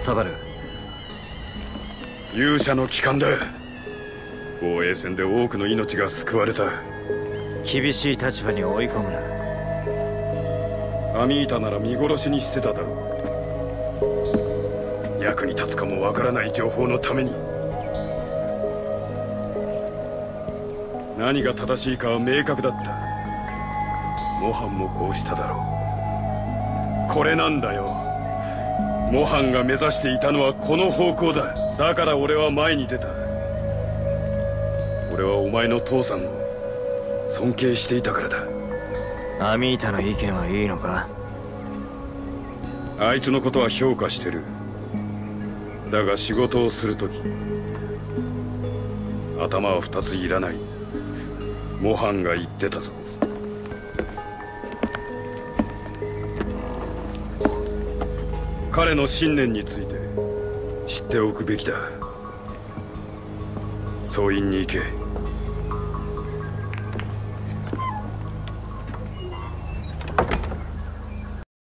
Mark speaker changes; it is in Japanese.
Speaker 1: サバル。
Speaker 2: 勇者の帰還だ。防衛戦で多くの命が救われた。
Speaker 1: 厳しい立場に追い込むな。
Speaker 2: アミータなら見殺しにしてただろう。役に立つかもわからない情報のために。何が正しいかは明確だった。モハンもこうしただろう。これなんだよ。モハンが目指していたのはこの方向だ。だから俺は前に出た。俺はお前の父さんを尊敬していたからだ。
Speaker 1: アミータの意見はいいのか？
Speaker 2: あいつのことは評価してる。だが仕事をするとき頭は2ついらない。モハンが言ってたぞ。彼の信念について知っておくべきだ。総員に行け。